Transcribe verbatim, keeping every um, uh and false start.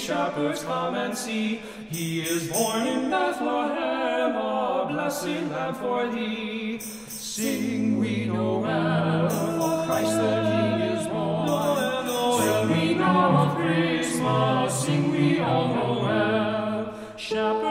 shepherds, come and see. He is born in Bethlehem, a blessed lamb for thee. Sing we Noel, for Christ the King is born. Till we know of Christmas, sing we all Noel. Shepherds